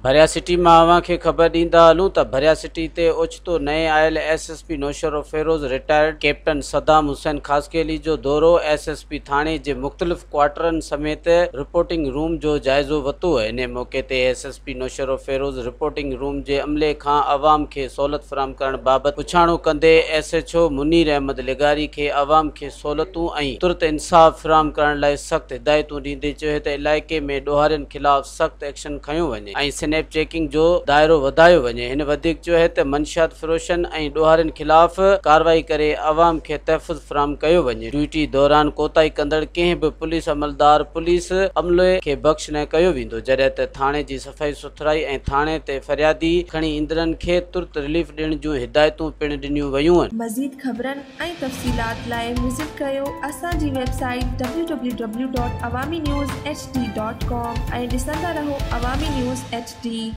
भरिया सिटी में अवां खे ख़बर ॾींदा हलूं त भरिया सिटी ते ओचितो नए आयल SSP Naushahro Feroze retired captain Saddam Hussain Khaskheli जो दौरो एसएसपी थाने जे मुख़्तलिफ़ क्वार्टरन समेत रिपोर्टिंग रूम जो जाइज़ो वरितो। इन मौके ते SSP Naushahro Feroze reporting room जे अमले खां अवाम खे सहूलियत फराहम करण बाबति पुछाणो कंदे एसएचओ मुनीर अहमद लिगारी खे अवाम खे सहूलियतूं ऐं तुरत इंसाफ़ फराहम करण लाइ सख़्त हिदायतूं ॾींदे चयो त इलाइक़े में ॾोहारियुनि ख़िलाफ़ सख़्त एक्शन खंयो वञे ऐं स्नैप चेकिंग जो दायरो वधायो वञे। हिन वधीक चयो है त मंशियात फ़रोशनि ऐं ॾोहारियुनि ख़िलाफ़ कार्रवाई करे अवाम खे तहफ़्फ़ुज़ फराहम कयो वञे। ड्यूटी दौरान कोताही कंदड़ कंहिं बि पुलिस अमलदार पुलिस अमले खे बख़्श न कयो वेंदो, जॾहिं त थाणे जी सफ़ाई सुथराई ऐं थाणे ते फ़रियादी खणी ईंदड़नि खे तुरत रिलीफ ॾियण जूं हिदायतूं पिणु ॾिनियूं वयूं आहिनि। मज़ीद ख़बरनि ऐं तफ़सीलात लाइ विज़िट कयो असांजी वेबसाइट www.awamiNewsHD.com ऐं ॾिसंदा रहो अवामी न्यूज़ HD।